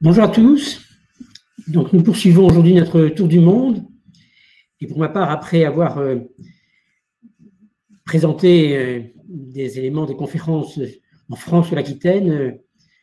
Bonjour à tous. Donc, nous poursuivons aujourd'hui notre tour du monde. Et pour ma part, après avoir présenté des éléments des conférences en France ou l'Aquitaine,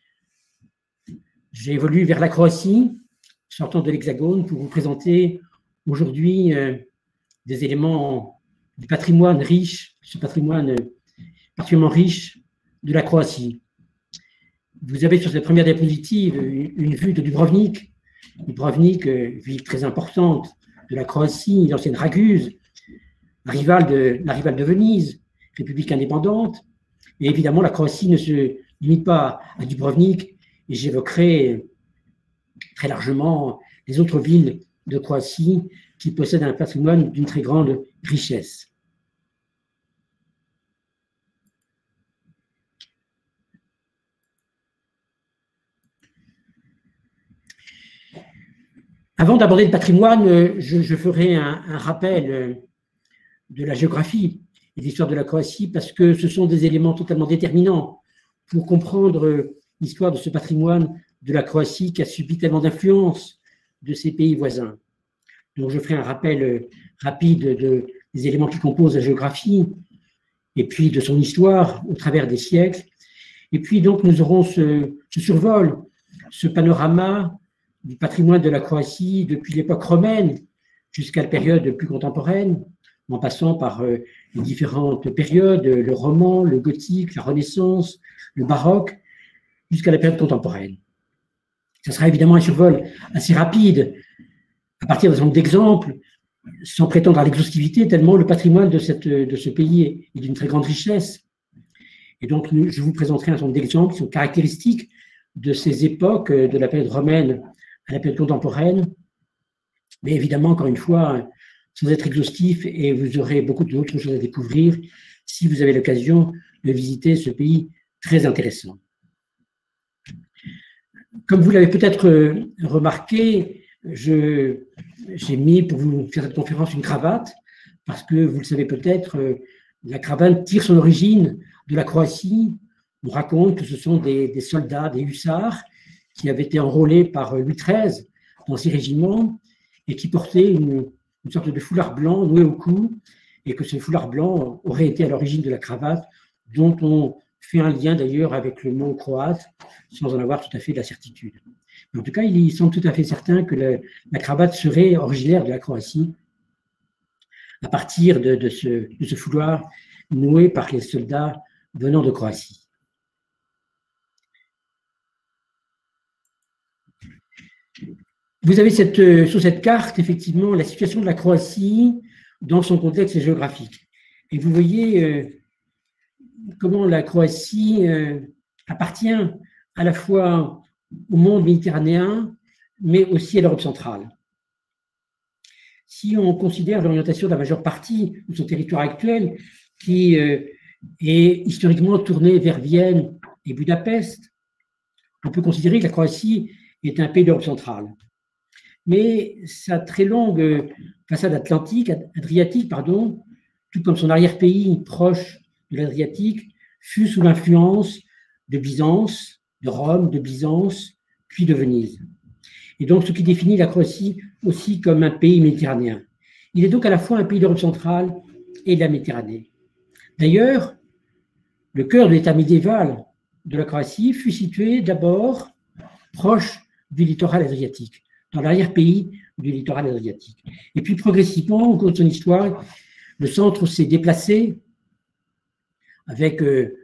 j'ai évolué vers la Croatie, sortant de l'Hexagone, pour vous présenter aujourd'hui des éléments du patrimoine riche, ce patrimoine particulièrement riche de la Croatie. Vous avez sur cette première diapositive une vue de Dubrovnik. Dubrovnik, ville très importante de la Croatie, l'ancienne Raguse, la rivale de Venise, république indépendante. Et évidemment, la Croatie ne se limite pas à Dubrovnik, et j'évoquerai très largement les autres villes de Croatie qui possèdent un patrimoine d'une très grande richesse. Avant d'aborder le patrimoine, je ferai un rappel de la géographie et de l'histoire de la Croatie, parce que ce sont des éléments totalement déterminants pour comprendre l'histoire de ce patrimoine de la Croatie qui a subi tellement d'influence de ses pays voisins. Donc je ferai un rappel rapide des éléments qui composent la géographie et puis de son histoire au travers des siècles. Et puis donc nous aurons ce survol, ce panorama du patrimoine de la Croatie depuis l'époque romaine jusqu'à la période plus contemporaine, en passant par les différentes périodes, le roman, le gothique, la Renaissance, le baroque, jusqu'à la période contemporaine. Ce sera évidemment un survol assez rapide, à partir d'un certain nombre d'exemples, sans prétendre à l'exhaustivité, tellement le patrimoine de ce pays est d'une très grande richesse. Et donc, je vous présenterai un certain nombre d'exemples qui sont caractéristiques de ces époques, de la période romaine à la période contemporaine, mais évidemment, encore une fois, sans être exhaustif, et vous aurez beaucoup d'autres choses à découvrir si vous avez l'occasion de visiter ce pays très intéressant. Comme vous l'avez peut-être remarqué, j'ai mis pour vous faire cette conférence une cravate, parce que vous le savez peut-être, la cravate tire son origine de la Croatie. On raconte que ce sont des soldats, des hussards, qui avaient été enrôlés par Louis XIII dans ses régiments et qui portaient une sorte de foulard blanc noué au cou, et que ce foulard blanc aurait été à l'origine de la cravate, dont on fait un lien d'ailleurs avec le mot croate, sans en avoir tout à fait la certitude. Mais en tout cas, il semble tout à fait certain que la cravate serait originaire de la Croatie, à partir de ce foulard noué par les soldats venant de Croatie. Vous avez sur cette carte, effectivement, la situation de la Croatie dans son contexte géographique. Et vous voyez comment la Croatie appartient à la fois au monde méditerranéen, mais aussi à l'Europe centrale. Si on considère l'orientation de la majeure partie de son territoire actuel, qui est historiquement tourné vers Vienne et Budapest, on peut considérer que la Croatie est un pays d'Europe centrale. Mais sa très longue façade adriatique, tout comme son arrière-pays proche de l'Adriatique, fut sous l'influence de Byzance, de Rome, de Byzance, puis de Venise. Et donc, ce qui définit la Croatie aussi comme un pays méditerranéen. Il est donc à la fois un pays d'Europe centrale et de la Méditerranée. D'ailleurs, le cœur de l'État médiéval de la Croatie fut situé d'abord proche du littoral adriatique, dans l'arrière-pays du littoral adriatique. Et puis progressivement, au cours de son histoire, le centre s'est déplacé avec,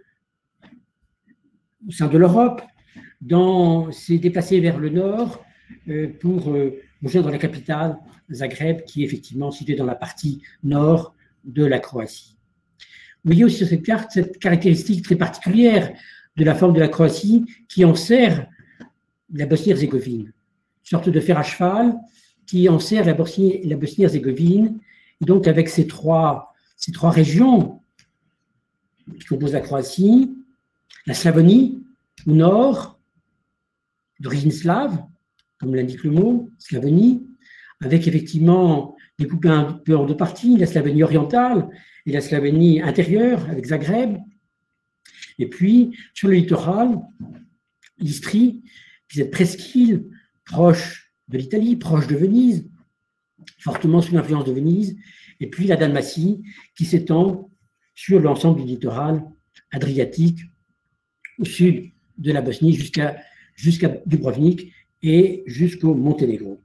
au sein de l'Europe, s'est déplacé vers le nord pour rejoindre la capitale, Zagreb, qui est effectivement située dans la partie nord de la Croatie. Vous voyez aussi sur cette carte cette caractéristique très particulière de la forme de la Croatie qui enserre la Bosnie-Herzégovine, une sorte de fer à cheval qui enserre la Bosnie-Herzégovine, et donc avec ces trois régions qui composent la Croatie, la Slavonie au nord, d'origine slave, comme l'indique le mot, Slavonie, avec effectivement découpé un peu en deux parties, la Slavonie orientale et la Slavonie intérieure, avec Zagreb, et puis sur le littoral, l'Istrie, puis cette presqu'île proche de l'Italie, proche de Venise, fortement sous l'influence de Venise, et puis la Dalmatie qui s'étend sur l'ensemble du littoral adriatique au sud de la Bosnie jusqu'à Dubrovnik et jusqu'au Monténégro.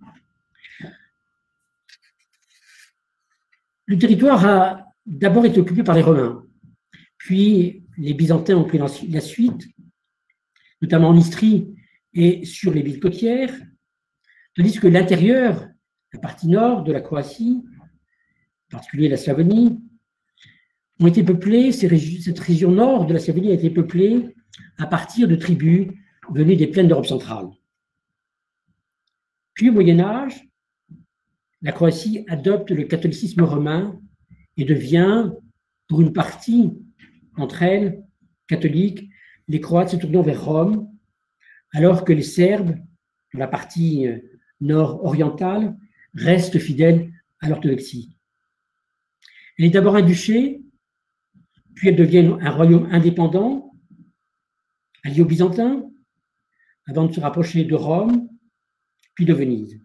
Le territoire a d'abord été occupé par les Romains, puis les Byzantins ont pris la suite, notamment en Istrie et sur les villes côtières, tandis que l'intérieur, la partie nord de la Croatie, en particulier la Slavonie, ont été peuplées, cette région nord de la Slavonie a été peuplée à partir de tribus venues des plaines d'Europe centrale. Puis au Moyen-Âge, la Croatie adopte le catholicisme romain et devient, pour une partie d'entre elles, catholiques, les Croates se tournant vers Rome, alors que les Serbes, dans la partie nord-orientale, restent fidèles à l'orthodoxie. Elle est d'abord un duché, puis elle devient un royaume indépendant, allié aux Byzantins, avant de se rapprocher de Rome, puis de Venise.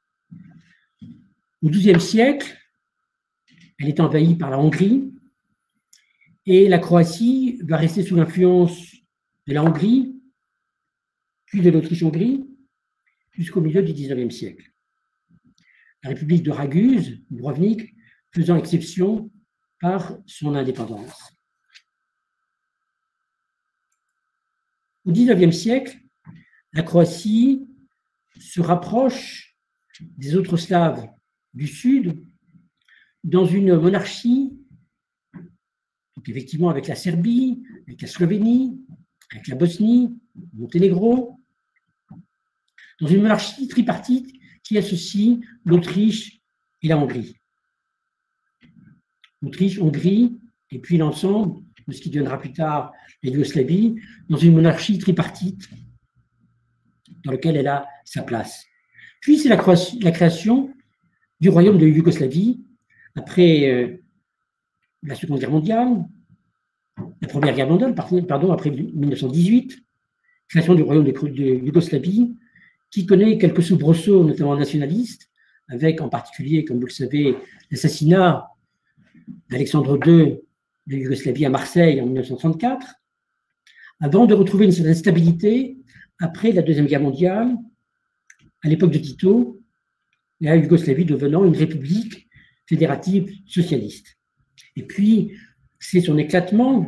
Au XIIe siècle, elle est envahie par la Hongrie et la Croatie va rester sous l'influence de la Hongrie, puis de l'Autriche-Hongrie, jusqu'au milieu du XIXe siècle. La République de Raguse, Dubrovnik, faisant exception par son indépendance. Au XIXe siècle, la Croatie se rapproche des autres Slaves du Sud dans une monarchie, donc effectivement avec la Serbie, avec la Slovénie, avec la Bosnie, le Monténégro, dans une monarchie tripartite qui associe l'Autriche et la Hongrie. Autriche, Hongrie, et puis l'ensemble de ce qui deviendra plus tard la Yougoslavie, dans une monarchie tripartite dans laquelle elle a sa place. Puis c'est la création du royaume de Yougoslavie après la Seconde Guerre mondiale, la Première Guerre mondiale, après 1918, création du royaume de Yougoslavie, qui connaît quelques soubresauts, notamment nationalistes, avec en particulier, comme vous le savez, l'assassinat d'Alexandre II de Yougoslavie à Marseille en 1934, avant de retrouver une certaine stabilité après la Deuxième Guerre mondiale, à l'époque de Tito, la Yougoslavie devenant une république fédérative socialiste. Et puis, c'est son éclatement,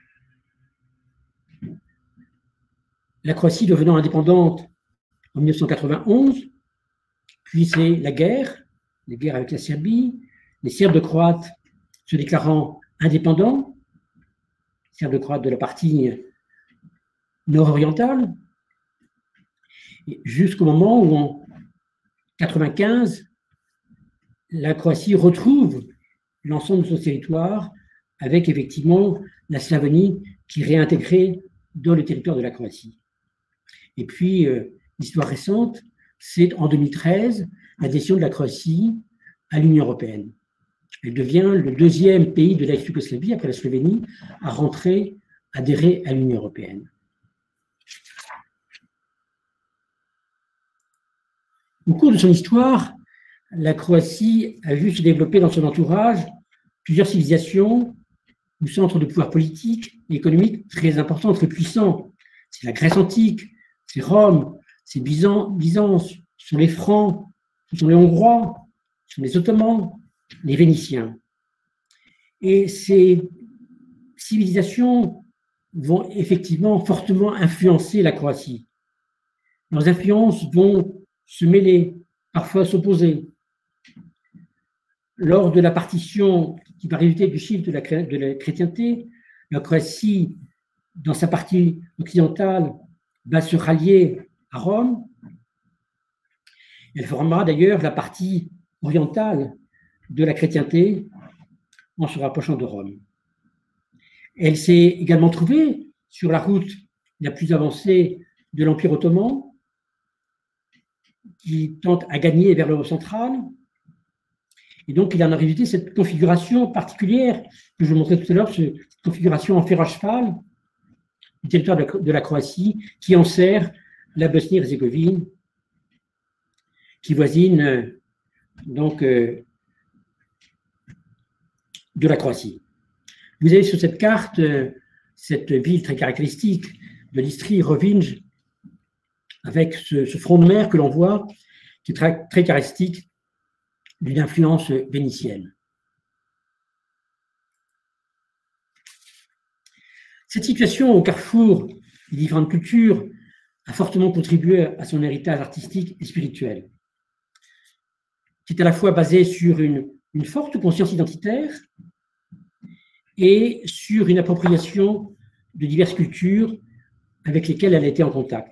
la Croatie devenant indépendante en 1991, puis c'est la guerre avec la Serbie, les Serbes croates se déclarant indépendants, Serbes croates de la partie nord-orientale, jusqu'au moment où, en 1995, la Croatie retrouve l'ensemble de son territoire avec effectivement la Slavonie qui est réintégrée dans le territoire de la Croatie. Et puis, l'histoire récente, c'est en 2013 l'adhésion de la Croatie à l'Union européenne. Elle devient le deuxième pays de l'ex-Yougoslavie, après la Slovénie, à adhérer à l'Union européenne. Au cours de son histoire, la Croatie a vu se développer dans son entourage plusieurs civilisations ou centres de pouvoir politique et économique très importants, très puissants. C'est la Grèce antique, c'est Rome, c'est Byzance, ce sont les Francs, ce sont les Hongrois, ce sont les Ottomans, les Vénitiens. Et ces civilisations vont effectivement fortement influencer la Croatie. Leurs influences vont se mêler, parfois s'opposer. Lors de la partition qui va résulter du chiffre de la chrétienté, la Croatie, dans sa partie occidentale, va se rallier à Rome. Elle formera d'ailleurs la partie orientale de la chrétienté en se rapprochant de Rome. Elle s'est également trouvée sur la route la plus avancée de l'Empire ottoman, qui tente à gagner vers l'Europe centrale. Et donc, il en a résulté cette configuration particulière que je vous montrais tout à l'heure, cette configuration en fer à cheval du territoire de la Croatie, qui enserre la Bosnie-Herzégovine, qui voisine donc de la Croatie. Vous avez sur cette carte cette ville très caractéristique de l'Istrie, Rovinj, avec ce front de mer que l'on voit, qui est très, très caractéristique d'une influence vénitienne. Cette situation au carrefour des différentes cultures a fortement contribué à son héritage artistique et spirituel, qui est à la fois basé sur une forte conscience identitaire et sur une appropriation de diverses cultures avec lesquelles elle a été en contact.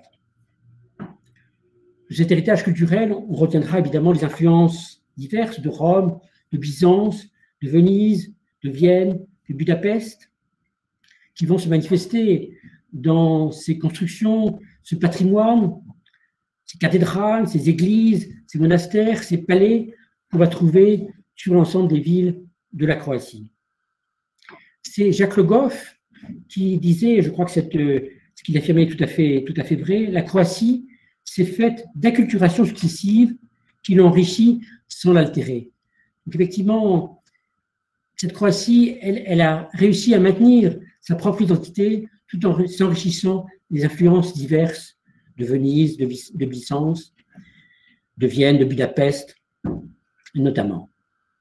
De cet héritage culturel, on retiendra évidemment les influences diverses de Rome, de Byzance, de Venise, de Vienne, de Budapest, qui vont se manifester dans ces constructions, ce patrimoine, ces cathédrales, ces églises, ces monastères, ces palais qu'on va trouver sur l'ensemble des villes de la Croatie. C'est Jacques Le Goff qui disait, je crois que ce qu'il affirmait est tout à fait vrai, la Croatie s'est faite d'acculturation successive qui l'enrichit sans l'altérer. Donc effectivement, cette Croatie, elle a réussi à maintenir sa propre identité tout en s'enrichissant des influences diverses de Venise, de Byzance, de Vienne, de Budapest, notamment.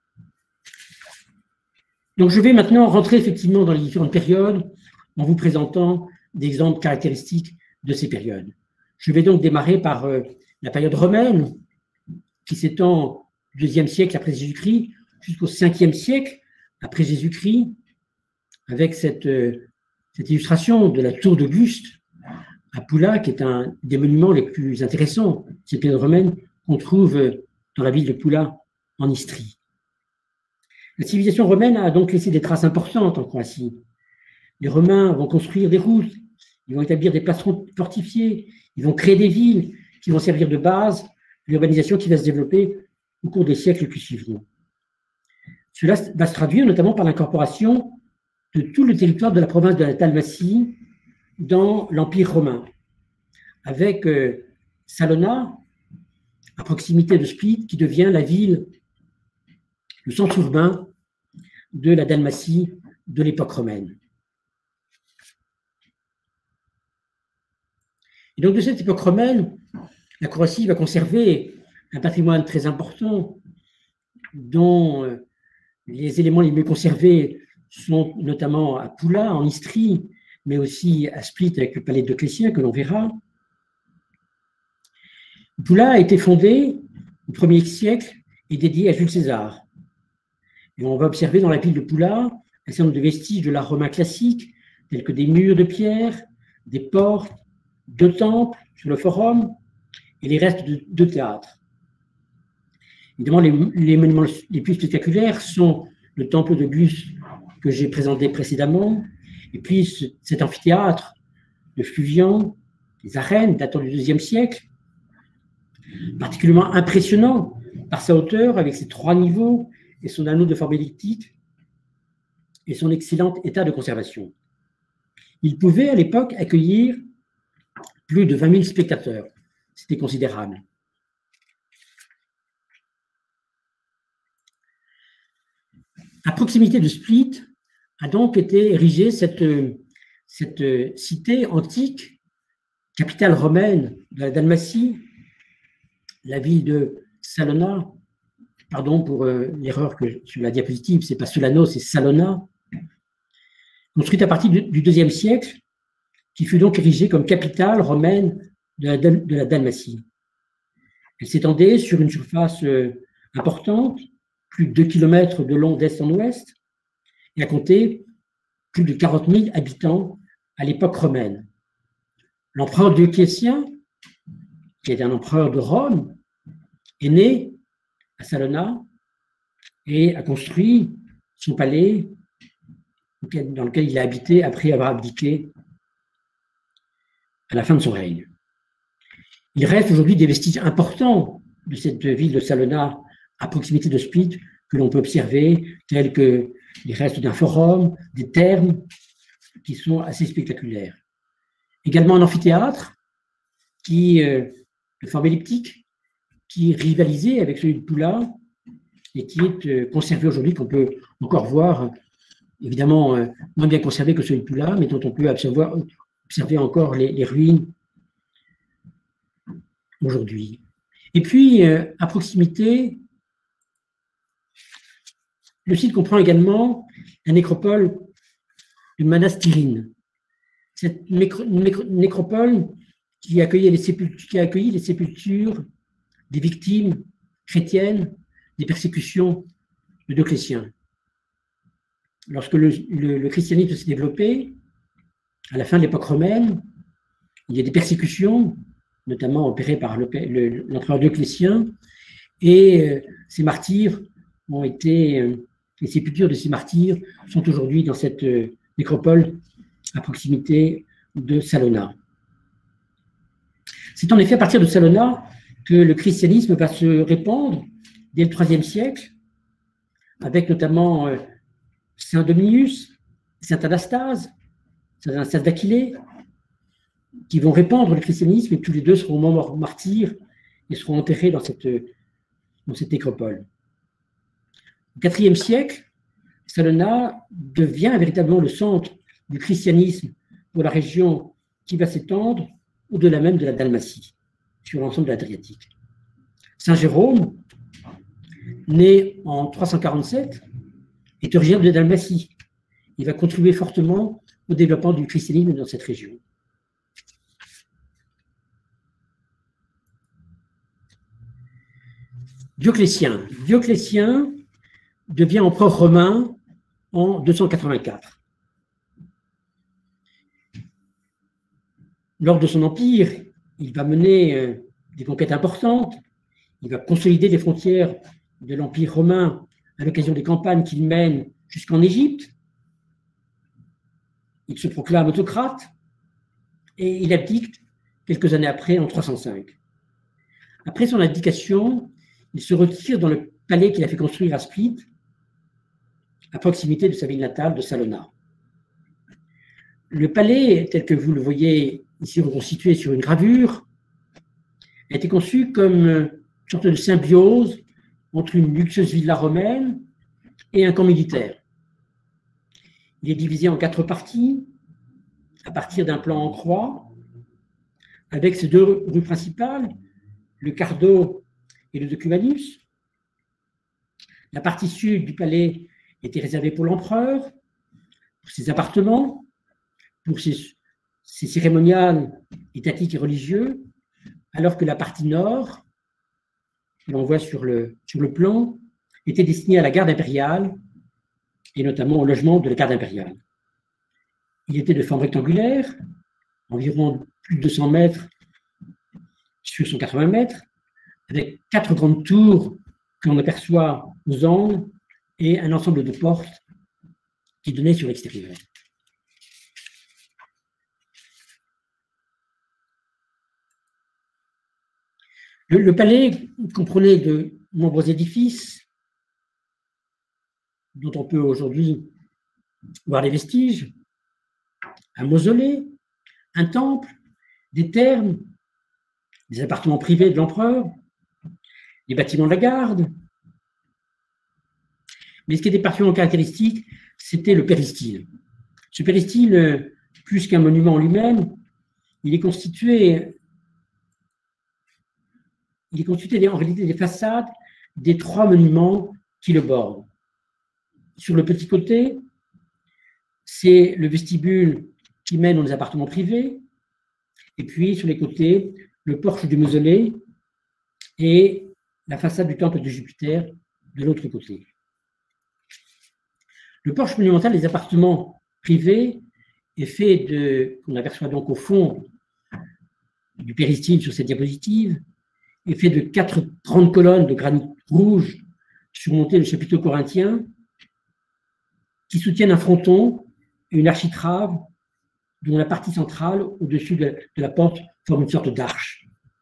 Donc je vais maintenant rentrer effectivement dans les différentes périodes en vous présentant des exemples caractéristiques de ces périodes. Je vais donc démarrer par la période romaine, qui s'étend du IIe siècle après Jésus-Christ jusqu'au Ve siècle après Jésus-Christ, avec cette illustration de la tour d'Auguste à Pula, qui est un des monuments les plus intéressants de cette période romaine qu'on trouve dans la ville de Pula, en Istrie. La civilisation romaine a donc laissé des traces importantes en Croatie. Les Romains vont construire des routes, ils vont établir des places fortifiées, ils vont créer des villes qui vont servir de base à l'urbanisation qui va se développer au cours des siècles qui suivront. Cela va se traduire notamment par l'incorporation de tout le territoire de la province de la Dalmatie dans l'Empire romain, avec Salona, à proximité de Split, qui devient la ville, le centre urbain de la Dalmatie de l'époque romaine. Et donc, de cette époque romaine, la Croatie va conserver un patrimoine très important dont les éléments les mieux conservés sont notamment à Pula, en Istrie, mais aussi à Split avec le palais de Dioclétien que l'on verra. Pula a été fondée au 1er siècle et dédiée à Jules César. Et on va observer dans la ville de Pula un certain nombre de vestiges de l'art romain classique, tels que des murs de pierre, des portes, 2 temples sur le forum et les restes de théâtres. Évidemment, les monuments les plus spectaculaires sont le temple de Bus que j'ai présenté précédemment, et puis cet amphithéâtre de Fluvian, les arènes datant du IIe siècle, particulièrement impressionnant par sa hauteur avec ses 3 niveaux et son anneau de forme elliptique et son excellent état de conservation. Il pouvait à l'époque accueillir plus de 20 000 spectateurs. C'était considérable. À proximité de Split a donc été érigée cette cité antique, capitale romaine de la Dalmatie, la ville de Salona. Pardon pour l'erreur que sur la diapositive, c'est pas Solano, c'est Salona, construite à partir du IIe siècle, qui fut donc érigée comme capitale romaine de la Dalmatie. Elle s'étendait sur une surface importante, plus de 2 km de long d'est en ouest, et a compté plus de 40 000 habitants à l'époque romaine. L'empereur Dioclétien, qui est un empereur de Rome, est né à Salona et a construit son palais dans lequel il a habité après avoir abdiqué à la fin de son règne. Il reste aujourd'hui des vestiges importants de cette ville de Salona à proximité de Split que l'on peut observer, tels que les restes d'un forum, des thermes qui sont assez spectaculaires. Également un amphithéâtre de forme elliptique, qui rivalisait avec celui de Poula et qui est conservé aujourd'hui, qu'on peut encore voir, évidemment moins bien conservé que celui de Poula, mais dont on peut observer encore les ruines aujourd'hui. Et puis, à proximité, le site comprend également la nécropole de Manastirine. Cette nécropole qui a accueilli les sépultures des victimes chrétiennes des persécutions de Dioclétien. Lorsque le christianisme s'est développé, à la fin de l'époque romaine, il y a des persécutions, notamment opérées par l'empereur Dioclétien, et ces martyrs ont été, les sépultures de ces martyrs sont aujourd'hui dans cette nécropole à proximité de Salona. C'est en effet à partir de Salona que le christianisme va se répandre dès le IIIe siècle, avec notamment Saint Dominius, Saint Anastase, Saint Anastase d'Aquilée, qui vont répandre le christianisme, et tous les deux seront morts martyrs et seront enterrés dans cette nécropole. Au IVe siècle, Salona devient véritablement le centre du christianisme pour la région qui va s'étendre au-delà même de la Dalmatie, sur l'ensemble de l'Adriatique. Saint Jérôme, né en 347, est originaire de Dalmatie. Il va contribuer fortement au développement du christianisme dans cette région. Dioclétien devient empereur romain en 284. Lors de son empire, il va mener des conquêtes importantes, il va consolider les frontières de l'Empire romain à l'occasion des campagnes qu'il mène jusqu'en Égypte. Il se proclame autocrate et il abdique quelques années après, en 305. Après son abdication, il se retire dans le palais qu'il a fait construire à Split, à proximité de sa ville natale de Salona. Le palais, tel que vous le voyez ici reconstitué sur une gravure, a été conçu comme une sorte de symbiose entre une luxueuse villa romaine et un camp militaire. Il est divisé en 4 parties, à partir d'un plan en croix, avec ses 2 rues principales, le Cardo et le Decumanus. La partie sud du palais était réservée pour l'empereur, pour ses appartements, pour ses cérémonials étatiques et religieux, alors que la partie nord, que l'on voit sur le plan, était destinée à la garde impériale et notamment au logement de la garde impériale. Il était de forme rectangulaire, environ plus de 200 mètres sur 180 mètres, avec 4 grandes tours que l'on aperçoit aux angles et un ensemble de portes qui donnaient sur l'extérieur. Le palais comprenait de nombreux édifices dont on peut aujourd'hui voir les vestiges, un mausolée, un temple, des thermes, des appartements privés de l'empereur, des bâtiments de la garde. Mais ce qui était particulièrement caractéristique, c'était le péristyle. Ce péristyle, plus qu'un monument en lui-même, il est constitué en réalité des façades des 3 monuments qui le bordent. Sur le petit côté, c'est le vestibule qui mène aux appartements privés, et puis sur les côtés, le porche du mausolée et la façade du temple de Jupiter de l'autre côté. Le porche monumental des appartements privés est fait de, qu'on aperçoit donc au fond du péristyle sur cette diapositive, est fait de 4 grandes colonnes de granit rouge surmontées de chapiteaux corinthiens qui soutiennent un fronton et une architrave dont la partie centrale, au-dessus de la porte, forme une sorte d'arche.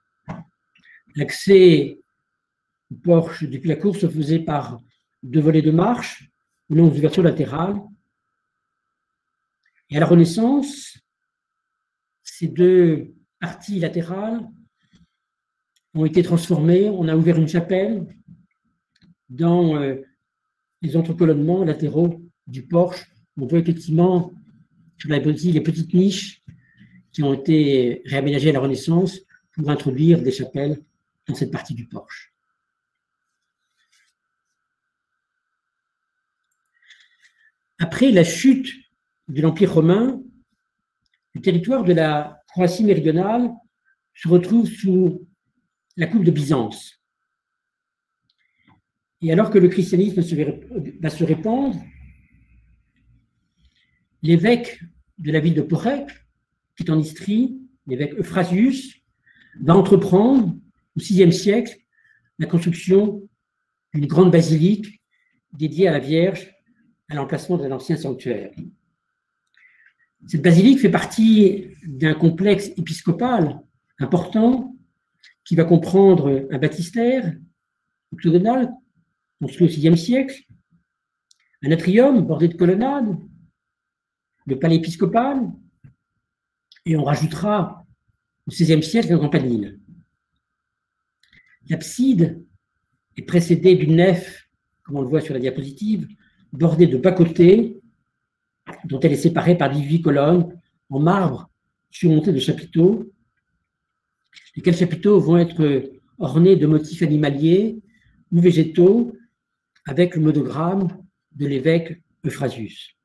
L'accès au porche depuis la cour se faisait par 2 volets de marche, non d'ouverture latérale. Et à la Renaissance, ces 2 parties latérales ont été transformées. On a ouvert une chapelle dans les entrecolonnements latéraux du porche. On voit effectivement sur la bâtie les petites niches qui ont été réaménagées à la Renaissance pour introduire des chapelles dans cette partie du porche. Après la chute de l'Empire romain, le territoire de la Croatie méridionale se retrouve sous la coupe de Byzance. Et alors que le christianisme va se répandre, l'évêque de la ville de Porek, qui est en Istrie, l'évêque Euphrasius, va entreprendre au VIe siècle la construction d'une grande basilique dédiée à la Vierge à l'emplacement d'un ancien sanctuaire. Cette basilique fait partie d'un complexe épiscopal important qui va comprendre un baptistère octogonal construit au VIe siècle, un atrium bordé de colonnades, le palais épiscopal, et on rajoutera au XVIe siècle un campanile. L'abside est précédée d'une nef, comme on le voit sur la diapositive, bordée de bas-côtés, dont elle est séparée par 18 colonnes en marbre surmontées de chapiteaux, lesquels chapiteaux vont être ornés de motifs animaliers ou végétaux avec le monogramme de l'évêque Euphrasius.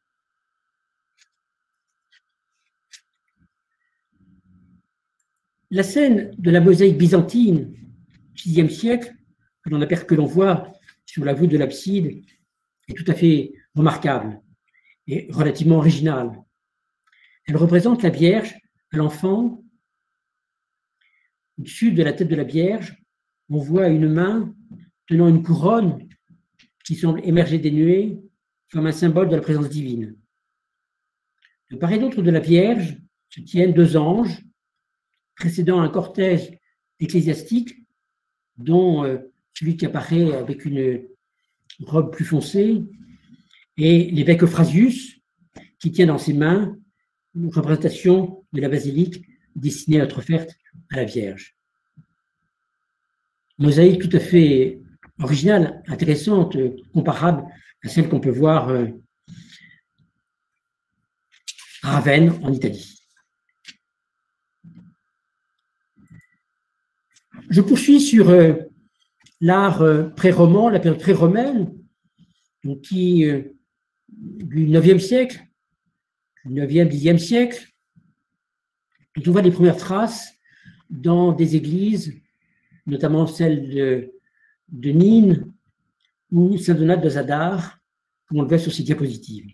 La scène de la mosaïque byzantine du VIe siècle, que l'on voit sur la voûte de l'abside, est tout à fait remarquable et relativement originale. Elle représente la Vierge à l'enfant. Au-dessus de la tête de la Vierge, on voit une main tenant une couronne qui semble émerger des nuées comme un symbole de la présence divine. De part et d'autre de la Vierge se tiennent deux anges précédant un cortège ecclésiastique dont celui qui apparaît avec une robe plus foncée et l'évêque Euphrasius qui tient dans ses mains une représentation de la basilique destinée à être offerte à la Vierge. Mosaïque tout à fait originale, intéressante, comparable à celle qu'on peut voir à Ravenne en Italie. Je poursuis sur l'art pré-roman, la période pré-romaine, qui du IXe siècle, du IXe, Xe siècle, dont on voit les premières traces dans des églises, notamment celle de Nîmes ou Saint-Donat de Zadar, comme on le voit sur ces diapositives.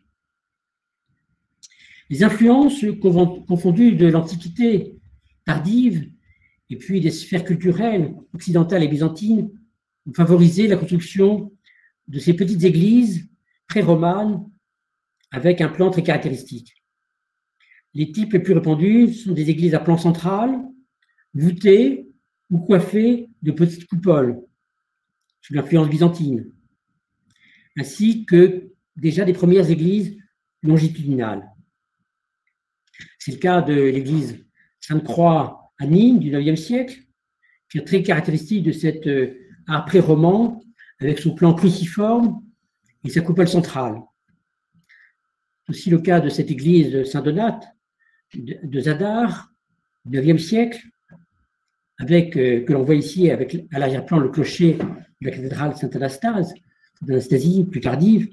Les influences confondues de l'Antiquité tardive et puis des sphères culturelles occidentales et byzantines ont favorisé la construction de ces petites églises pré-romanes avec un plan très caractéristique. Les types les plus répandus sont des églises à plan central, voûtées ou coiffées de petites coupoles, sous l'influence byzantine, ainsi que déjà des premières églises longitudinales. C'est le cas de l'église Sainte-Croix à Nîmes du IXe siècle, qui est très caractéristique de cet art pré-roman, avec son plan cruciforme et sa coupole centrale. C'est aussi le cas de cette église de Saint-Donat de Zadar, du IXe siècle, avec, que l'on voit ici avec à l'arrière-plan le clocher de la cathédrale Sainte-Anastasie, plus tardive.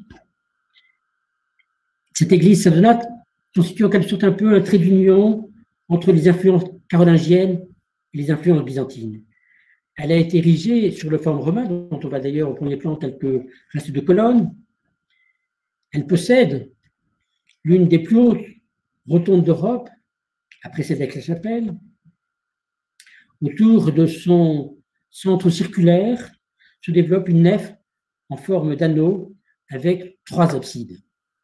Cette église Saint-Donat constitue en quelque sorte un peu un trait d'union entre les influences carolingiennes et les influences byzantines. Elle a été érigée sur le forme romain, dont on va d'ailleurs au premier plan quelques restes de colonnes. Elle possède l'une des plus hautes rotondes d'Europe, après celle d'Aix-la-Chapelle. Autour de son centre circulaire se développe une nef en forme d'anneau avec 3 absides.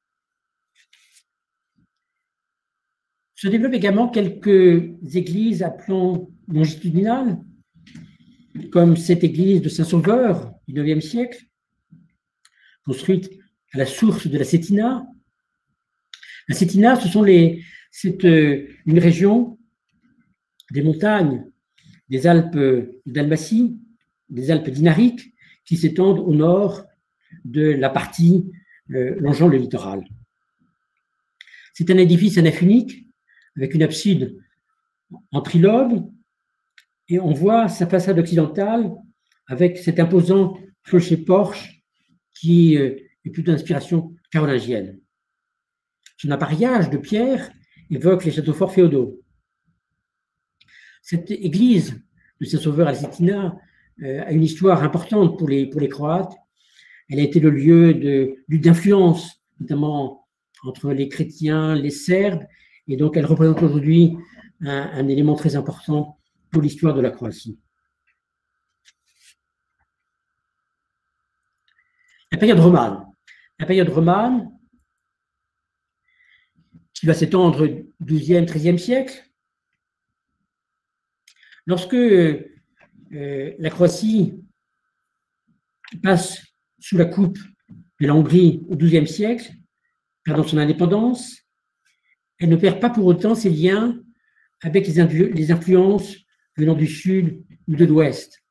Se développent également quelques églises à plan longitudinal, comme cette église de Saint-Sauveur du IXe siècle, construite à la source de la Cétina. La Cétina, c'est une région des montagnes, des Alpes de Dalmatie, des Alpes dinariques, qui s'étendent au nord de la partie longeant le littoral. C'est un édifice à nef unique, avec une abside en trilobe, et on voit sa façade occidentale avec cet imposant clocher-porche qui est plutôt d'inspiration carolingienne. Son appareillage de pierre évoque les châteaux forts féodaux. Cette église de Saint-Sauveur à Cetina a une histoire importante pour les Croates. Elle a été le lieu d'influence, notamment entre les chrétiens, les Serbes, et donc elle représente aujourd'hui un élément très important pour l'histoire de la Croatie. La période romane. La période romane, qui va s'étendre XIIe, XIIIe siècle. Lorsque la Croatie passe sous la coupe de la Hongrie au XIIe siècle, perdant son indépendance, elle ne perd pas pour autant ses liens avec les influences venant du sud ou de l'ouest.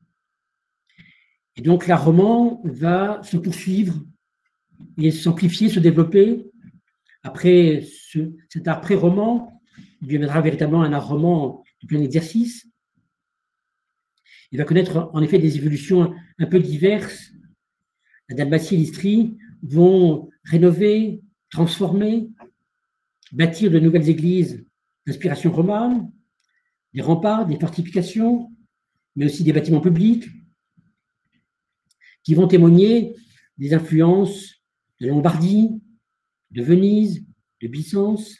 Et donc l'art roman va se poursuivre et s'amplifier, se développer. Après cet art pré-roman, il deviendra véritablement un art roman de plein exercice. Il va connaître en effet des évolutions un peu diverses. La Dalmatie et l'Istrie vont rénover, transformer, bâtir de nouvelles églises d'inspiration romane, des remparts, des fortifications, mais aussi des bâtiments publics qui vont témoigner des influences de Lombardie, de Venise, de Byzance.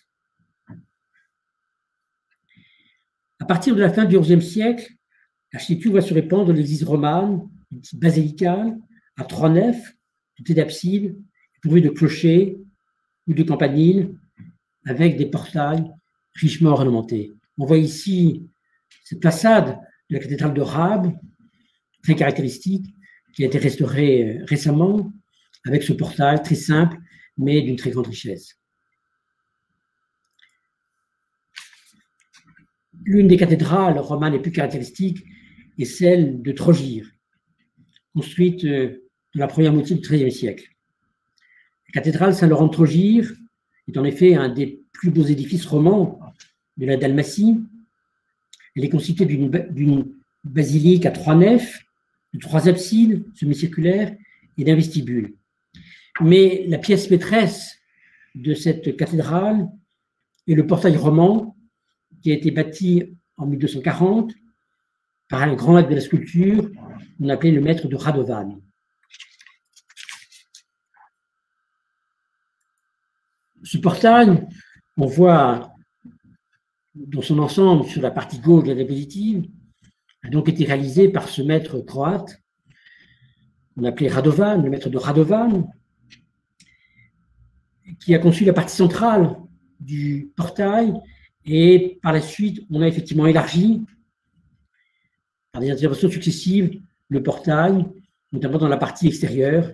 À partir de la fin du XIe siècle, l'architecture va se répandre dans l'église romane, une type basilicale, à 3 nefs, dotée d'absides, pourvue de clochers ou de campaniles, avec des portails richement ornementés. On voit ici cette façade de la cathédrale de Rabe, très caractéristique, qui a été restaurée récemment, avec ce portail très simple, mais d'une très grande richesse. L'une des cathédrales romanes les plus caractéristiques est celle de Trogir, construite dans la première moitié du XIIIe siècle. La cathédrale Saint-Laurent de Trogir est en effet un des plus beaux édifices romans de la Dalmatie. Elle est constituée d'une basilique à 3 nefs, de 3 absides semi-circulaires et d'un vestibule. Mais la pièce maîtresse de cette cathédrale est le portail roman qui a été bâti en 1240 par un grand maître de la sculpture qu'on appelait le maître de Radovan. Ce portail, on voit dans son ensemble sur la partie gauche de la diapositive, a donc été réalisé par ce maître croate qu'on appelait Radovan, le maître de Radovan, qui a conçu la partie centrale du portail, et par la suite, on a effectivement élargi par des interventions successives le portail, notamment dans la partie extérieure.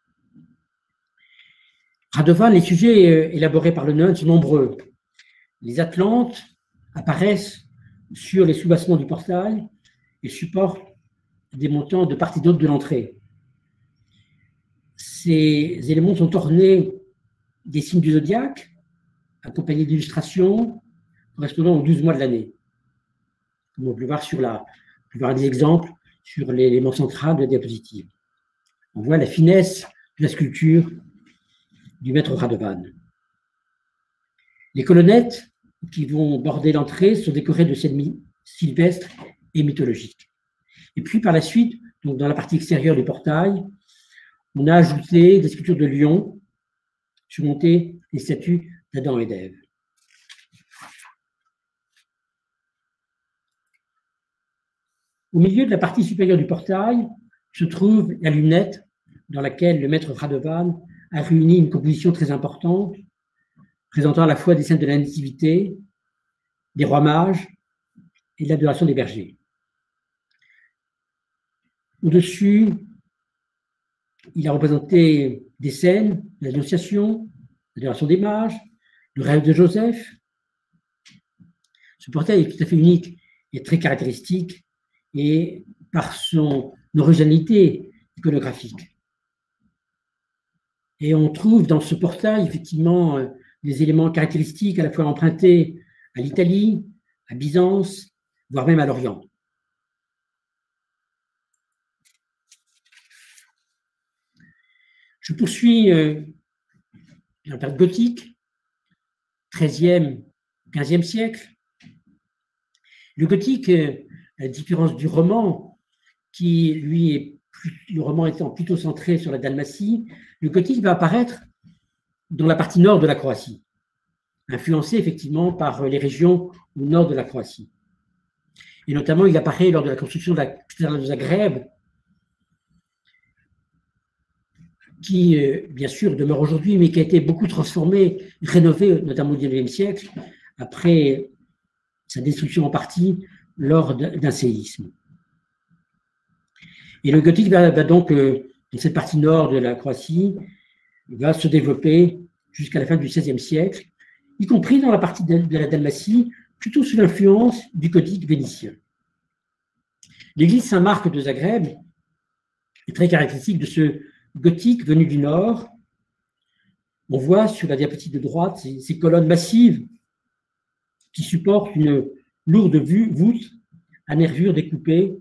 Radovan, les sujets élaborés par le nunc sont nombreux. Les Atlantes apparaissent sur les soubassements du portail et supportent des montants de part et d'autre de l'entrée. Ces éléments sont ornés des signes du zodiaque, accompagnés d'illustrations correspondant aux 12 mois de l'année. On peut voir des exemples sur l'élément central de la diapositive. On voit la finesse de la sculpture du maître Radovan. Les colonnettes qui vont border l'entrée sont décorées de scènes sylvestres et mythologiques. Et puis par la suite, donc dans la partie extérieure du portail, on a ajouté des sculptures de lions surmontées des statues d'Adam et d'Ève. Au milieu de la partie supérieure du portail se trouve la lunette dans laquelle le maître Radovan a réuni une composition très importante, présentant à la fois des scènes de la Nativité, des rois mages et de l'adoration des bergers. Au-dessus, il a représenté des scènes de l'Annonciation, l'adoration des mages, le rêve de Joseph. Ce portail est tout à fait unique est très caractéristique et par son originalité iconographique. Et on trouve dans ce portail, effectivement, des éléments caractéristiques à la fois empruntés à l'Italie, à Byzance, voire même à l'Orient. Je poursuis la période gothique, 13e, 15e siècle. Le gothique, à la différence du roman, qui lui le roman étant plutôt centré sur la Dalmatie, le gothique va apparaître dans la partie nord de la Croatie, influencé effectivement par les régions au nord de la Croatie. Et notamment, il apparaît lors de la construction de la cathédrale de Zagreb, qui, bien sûr, demeure aujourd'hui, mais qui a été beaucoup transformée, rénovée, notamment au XIXe siècle, après sa destruction en partie lors d'un séisme. Et le gothique va donc, dans cette partie nord de la Croatie, va se développer jusqu'à la fin du XVIe siècle, y compris dans la partie de la Dalmatie, plutôt sous l'influence du gothique vénitien. L'église Saint-Marc de Zagreb est très caractéristique de ce gothique venu du nord. On voit sur la diapositive de droite ces colonnes massives qui supportent une lourde voûte à nervures découpées.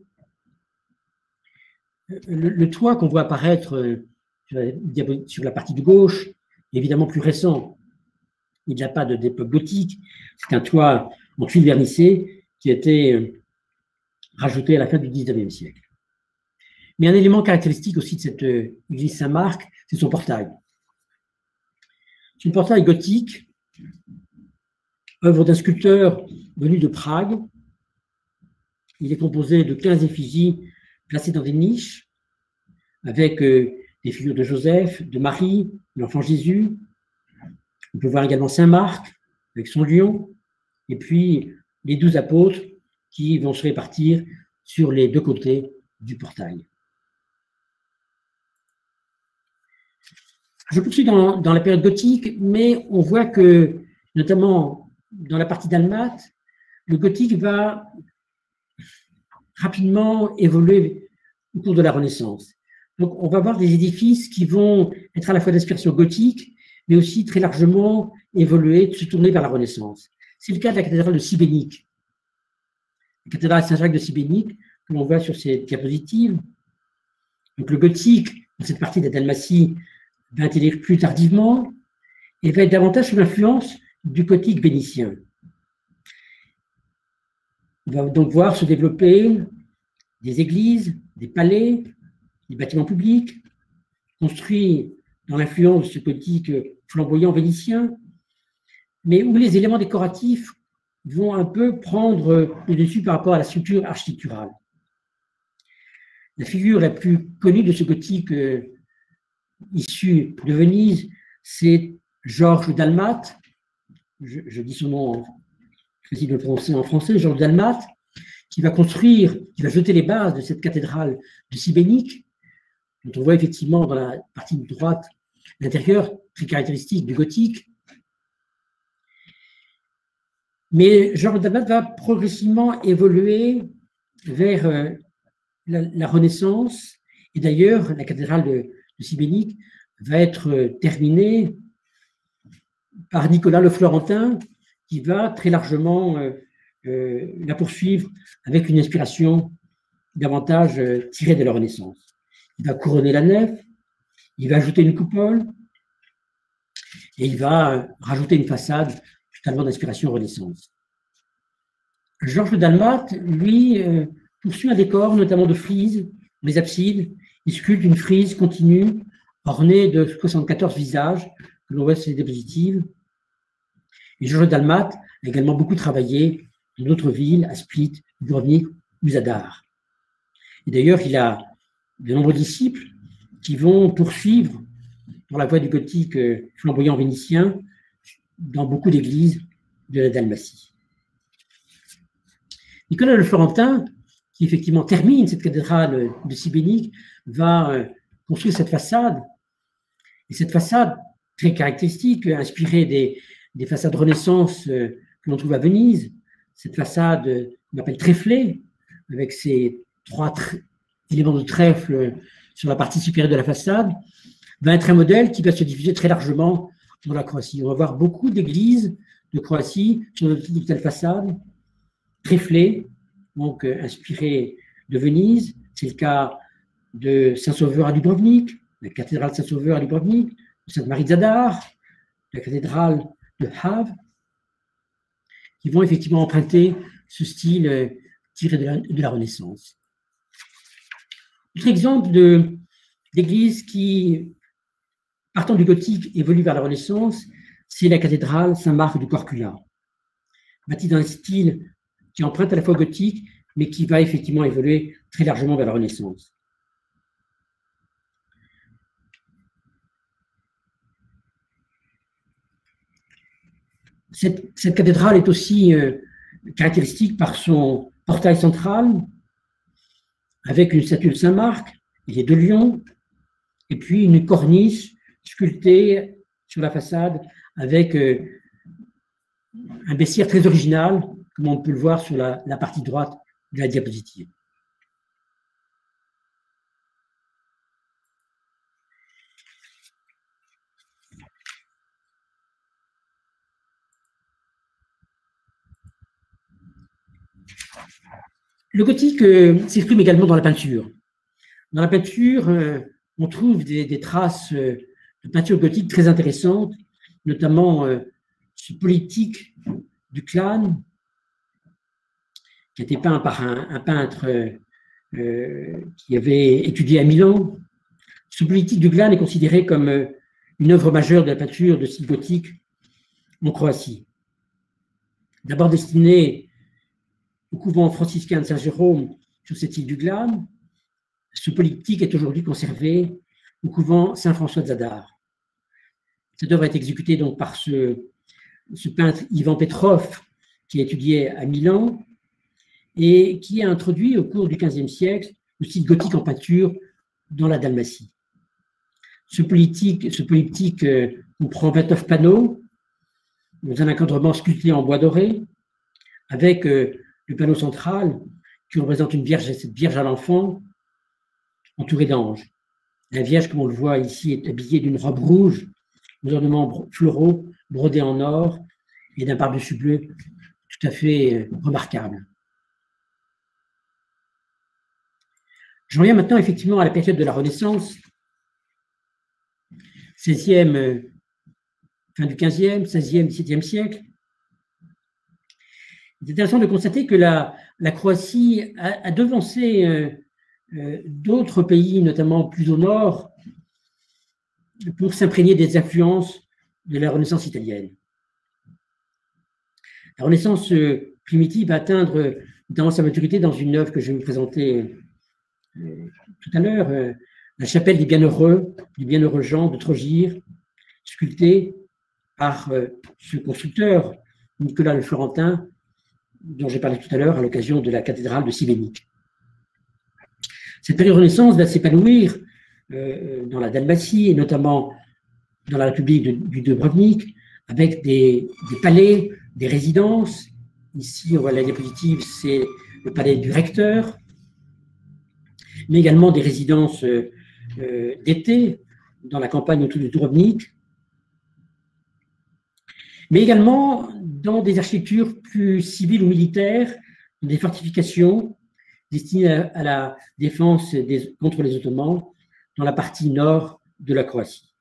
Le toit qu'on voit apparaître sur la partie de gauche est évidemment plus récent. Il n'y a pas d'époque gothique. C'est un toit en tuiles vernissées qui a été rajouté à la fin du XIXe siècle. Mais un élément caractéristique aussi de cette église Saint-Marc, c'est son portail. C'est un portail gothique, œuvre d'un sculpteur venu de Prague. Il est composé de 15 effigies placées dans des niches, avec des figures de Joseph, de Marie, de l'enfant Jésus. On peut voir également Saint Marc, avec son lion, et puis les 12 apôtres qui vont se répartir sur les deux côtés du portail. Je poursuis dans la période gothique, mais on voit que, notamment dans la partie dalmate, le gothique va rapidement évoluer au cours de la Renaissance. Donc, on va voir des édifices qui vont être à la fois d'inspiration gothique, mais aussi très largement évoluer, se tourner vers la Renaissance. C'est le cas de la cathédrale de Sibénik. La cathédrale Saint-Jacques de Sibénik, que l'on voit sur ces diapositives. Donc, le gothique, dans cette partie de la Dalmatie, va intervenir plus tardivement et va être davantage sous l'influence du gothique vénitien. On va donc voir se développer des églises, des palais, des bâtiments publics, construits dans l'influence de ce gothique flamboyant vénitien, mais où les éléments décoratifs vont un peu prendre le dessus par rapport à la structure architecturale. La figure la plus connue de ce gothique issu de Venise, c'est Georges Dalmatte. Je dis son nom, je vais essayer de le prononcer en français, Georges Dalmatte, qui va jeter les bases de cette cathédrale de Sibénik, dont on voit effectivement dans la partie de droite l'intérieur très caractéristique du gothique. Mais Georges Dalmatte va progressivement évoluer vers la Renaissance, et d'ailleurs la cathédrale de Sibénik va être terminée par Nicolas le Florentin, qui va très largement la poursuivre avec une inspiration davantage tirée de la Renaissance. Il va couronner la nef, il va ajouter une coupole, et il va rajouter une façade totalement d'inspiration Renaissance. Georges Dalmatte, lui, poursuit un décor, notamment de frises, les absides. Il sculpte une frise continue, ornée de 74 visages, que l'on voit sur les diapositives. Et Georges Dalmatte a également beaucoup travaillé dans d'autres villes, à Split, Dubrovnik ou Zadar. Et d'ailleurs, il a de nombreux disciples qui vont poursuivre dans la voie du gothique flamboyant vénitien dans beaucoup d'églises de la Dalmatie. Nicolas le Florentin, qui effectivement termine cette cathédrale de Sibénik, va construire cette façade. Et cette façade très caractéristique, inspirée des façades Renaissance que l'on trouve à Venise, cette façade qu'on appelle tréflé, avec ces trois éléments de trèfle sur la partie supérieure de la façade, va être un modèle qui va se diffuser très largement dans la Croatie. On va voir beaucoup d'églises de Croatie sur de telles façades, tréflées, donc inspirées de Venise. C'est le cas de Saint-Sauveur à Dubrovnik, la cathédrale Saint-Sauveur à Dubrovnik, de Sainte-Marie de Zadar, la cathédrale de Hav, qui vont effectivement emprunter ce style tiré de la Renaissance. Autre exemple d'église qui, partant du gothique, évolue vers la Renaissance, c'est la cathédrale Saint-Marc de Corcula, bâtie dans un style qui emprunte à la fois gothique, mais qui va effectivement évoluer très largement vers la Renaissance. Cette cathédrale est aussi caractéristique par son portail central, avec une statue de Saint-Marc, il y a deux lions, et puis une corniche sculptée sur la façade avec un baissière très original, comme on peut le voir sur la partie droite de la diapositive. Le gothique s'exprime également dans la peinture. Dans la peinture, on trouve des traces de peinture gothique très intéressantes, notamment ce polyptyque du Clan, qui a été peint par un peintre qui avait étudié à Milan. Ce polyptyque du Clan est considéré comme une œuvre majeure de la peinture de style gothique en Croatie. D'abord destiné au couvent franciscain de Saint-Jérôme sur cette île du Glane, ce polyptyque est aujourd'hui conservé au couvent Saint-François de Zadar. Cette œuvre est exécutée donc par ce peintre Ivan Petrov, qui a étudié à Milan et qui a introduit au cours du XVe siècle le style gothique en peinture dans la Dalmatie. Ce polyptyque comprend 29 panneaux dans un encadrement sculpté en bois doré, avec le panneau central qui représente une vierge, cette vierge à l'enfant, entourée d'anges. La vierge, comme on le voit ici, est habillée d'une robe rouge, aux ornements floraux brodés en or et d'un pardessus bleu tout à fait remarquable. J'en viens maintenant effectivement à la période de la Renaissance, 16e, fin du 15e, 16e, 17e siècle. C'est intéressant de constater que la Croatie a devancé d'autres pays, notamment plus au nord, pour s'imprégner des influences de la Renaissance italienne. La Renaissance primitive va atteindre dans sa maturité dans une œuvre que je vais vous présenter tout à l'heure, la chapelle des Bienheureux, du Bienheureux Jean de Trogir, sculptée par ce constructeur, Nicolas le Florentin, dont j'ai parlé tout à l'heure à l'occasion de la cathédrale de Šibenik. Cette période de Renaissance va s'épanouir dans la Dalmatie et notamment dans la République du Dubrovnik, avec des palais, des résidences. Ici, on voit la diapositive, c'est le palais du recteur, mais également des résidences d'été dans la campagne autour de Dubrovnik, mais également dans des architectures plus civiles ou militaires, des fortifications destinées à la défense contre les Ottomans dans la partie nord de la Croatie.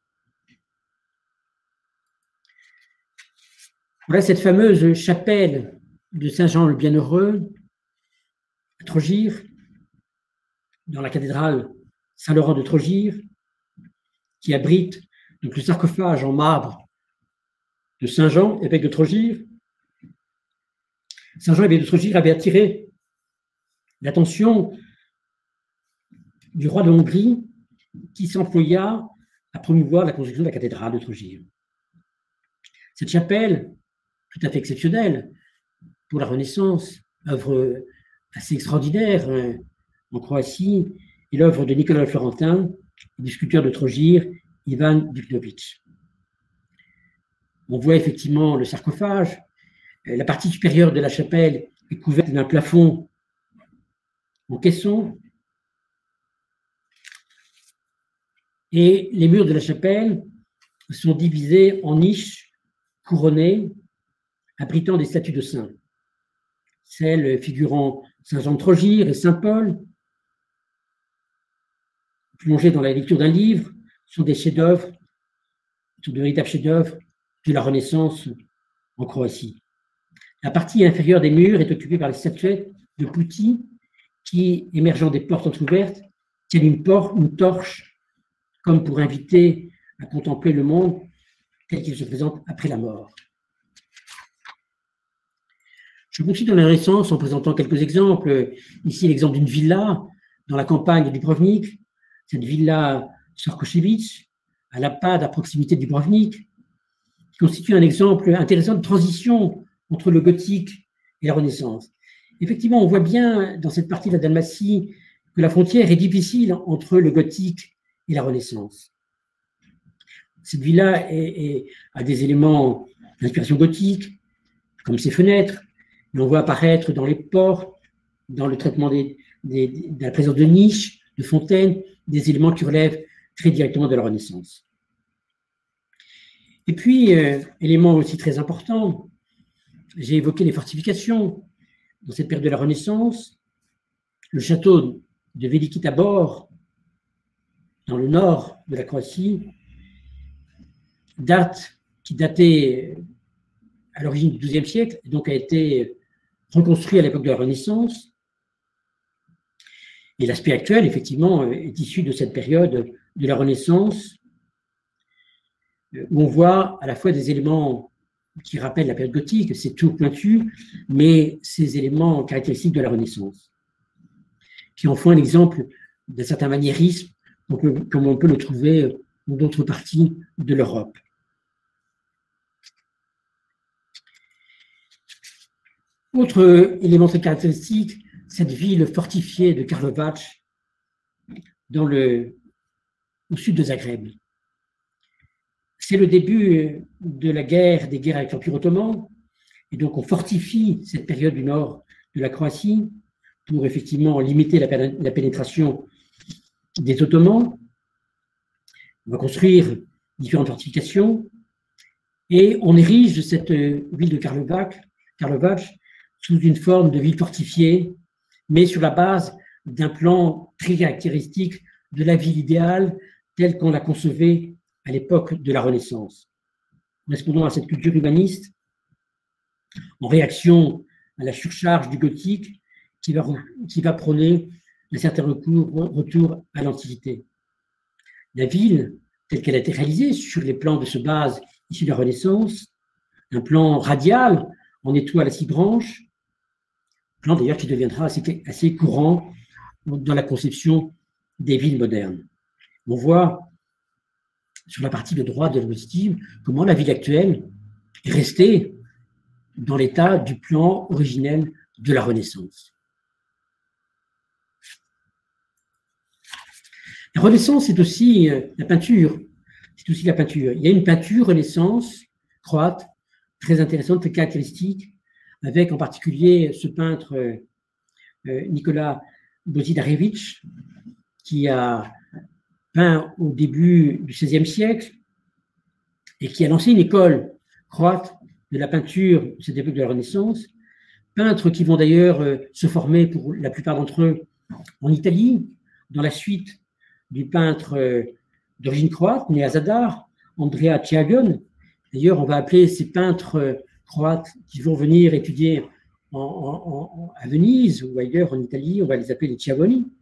Voilà cette fameuse chapelle de Saint-Jean le Bienheureux à Trogir, dans la cathédrale Saint-Laurent de Trogir, qui abrite donc le sarcophage en marbre de Saint-Jean, évêque de Trogir. Saint-Jean, évêque de Trogir, avait attiré l'attention du roi de Hongrie qui s'employa à promouvoir la construction de la cathédrale de Trogir. Cette chapelle, tout à fait exceptionnelle pour la Renaissance, œuvre assez extraordinaire en Croatie, est l'œuvre de Nicolas le Florentin et du sculpteur de Trogir, Ivan Duknović. On voit effectivement le sarcophage. La partie supérieure de la chapelle est couverte d'un plafond en caisson. Et les murs de la chapelle sont divisés en niches couronnées, abritant des statues de saints. Celles figurant Saint Jean de Trogir et Saint Paul, plongés dans la lecture d'un livre, sont des chefs-d'œuvre, sont de véritables chefs-d'œuvre de la Renaissance en Croatie. La partie inférieure des murs est occupée par les statuettes de Putti qui, émergeant des portes entrouvertes, tiennent une torche comme pour inviter à contempler le monde tel qu'il se présente après la mort. Je continue dans la Renaissance en présentant quelques exemples. Ici, l'exemple d'une villa dans la campagne de Dubrovnik, cette villa Sorkošević, à Lapad, à proximité de Dubrovnik, qui constitue un exemple intéressant de transition entre le gothique et la Renaissance. Effectivement, on voit bien dans cette partie de la Dalmatie que la frontière est difficile entre le gothique et la Renaissance. Cette villa a des éléments d'inspiration gothique, comme ses fenêtres, et on voit apparaître dans les portes, dans le traitement de la présence de niches, de fontaines, des éléments qui relèvent très directement de la Renaissance. Et puis, élément aussi très important, j'ai évoqué les fortifications dans cette période de la Renaissance. Le château de Veliki Tabor, dans le nord de la Croatie, qui datait à l'origine du XIIe siècle, et donc a été reconstruit à l'époque de la Renaissance. Et l'aspect actuel, effectivement, est issu de cette période de la Renaissance, où on voit à la fois des éléments qui rappellent la période gothique, ces tours pointues, mais ces éléments caractéristiques de la Renaissance, qui en font un exemple d'un certain maniérisme, comme on peut le trouver dans d'autres parties de l'Europe. Autre élément très caractéristique, cette ville fortifiée de Karlovac, au sud de Zagreb. C'est le début de la guerre, des guerres avec l'Empire ottoman, et donc on fortifie cette période du nord de la Croatie pour effectivement limiter la pénétration des Ottomans. On va construire différentes fortifications et on érige cette ville de Karlovac sous une forme de ville fortifiée, mais sur la base d'un plan très caractéristique de la ville idéale telle qu'on la concevait à l'époque de la Renaissance. Correspondant à cette culture humaniste, en réaction à la surcharge du gothique qui va prôner un certain retour à l'Antiquité. La ville, telle qu'elle a été réalisée sur les plans de ce base issu de la Renaissance, un plan radial en étoile à 6 branches, plan d'ailleurs qui deviendra assez courant dans la conception des villes modernes. On voit sur la partie de droite de la diapositive comment la ville actuelle est restée dans l'état du plan originel de la Renaissance. La Renaissance, c'est aussi la peinture. C'est aussi la peinture. Il y a une peinture Renaissance croate très intéressante, très caractéristique, avec en particulier ce peintre Nikola Božidarević, qui a peint au début du XVIe siècle et qui a lancé une école croate de la peinture de cette époque de la Renaissance, peintres qui vont d'ailleurs se former pour la plupart d'entre eux en Italie, dans la suite du peintre d'origine croate, né à Zadar, Andrea Ciagon. D'ailleurs, on va appeler ces peintres croates qui vont venir étudier à Venise ou ailleurs en Italie, on va les appeler les Ciavoni.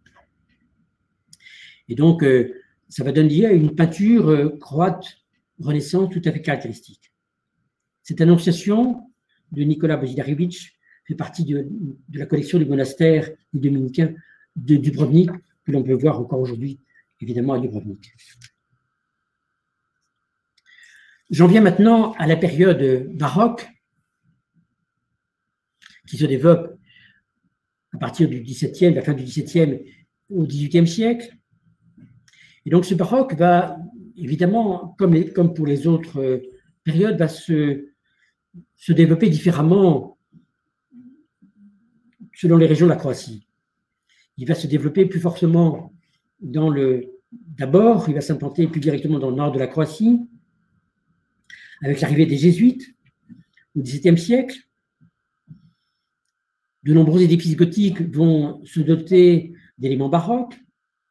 Et donc, ça va donner lieu à une peinture croate renaissance tout à fait caractéristique. Cette annonciation de Nikola Božidarević fait partie de la collection du monastère des dominicains de Dubrovnik, que l'on peut voir encore aujourd'hui, évidemment, à Dubrovnik. J'en viens maintenant à la période baroque, qui se développe à partir du XVIIe, la fin du XVIIe au XVIIIe siècle. Et donc ce baroque va, évidemment, comme pour les autres périodes, va se développer différemment selon les régions de la Croatie. Il va se développer plus fortement d'abord, il va s'implanter plus directement dans le nord de la Croatie, avec l'arrivée des Jésuites au XVIIe siècle. De nombreux édifices gothiques vont se doter d'éléments baroques.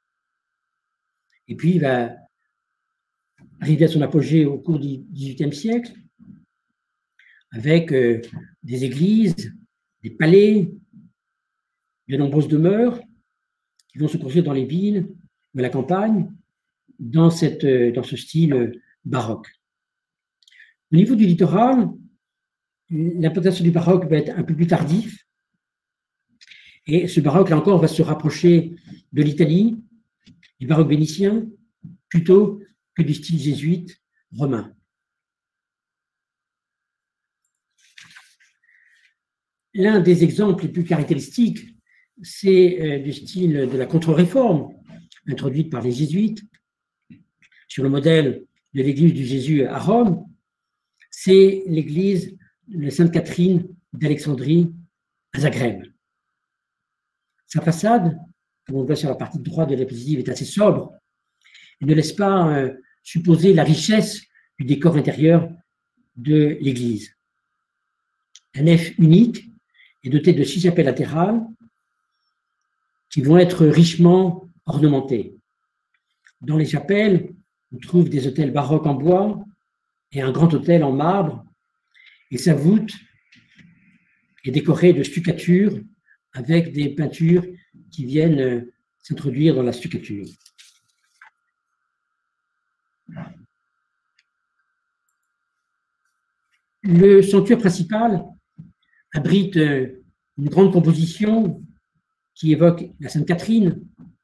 Et puis, il va arriver à son apogée au cours du XVIIIe siècle, avec des églises, des palais, de nombreuses demeures qui vont se construire dans les villes, à la campagne, dans ce style baroque. Au niveau du littoral, l'implantation du baroque va être un peu plus tardif. Et ce baroque, là encore, va se rapprocher de l'Italie, du baroque vénitien, plutôt que du style jésuite romain. L'un des exemples les plus caractéristiques, c'est du style de la contre-réforme, introduite par les jésuites, sur le modèle de l'église du Jésus à Rome. C'est l'église de Sainte Catherine d'Alexandrie à Zagreb. Sa façade, comme on le voit sur la partie droite de la diapositive, est assez sobre et ne laisse pas supposer la richesse du décor intérieur de l'église. La nef unique est dotée de 6 chapelles latérales qui vont être richement ornementées. Dans les chapelles, on trouve des autels baroques en bois et un grand autel en marbre, et sa voûte est décorée de stucatures avec des peintures qui viennent s'introduire dans la stuccature. Le sanctuaire principal abrite une grande composition qui évoque la Sainte Catherine.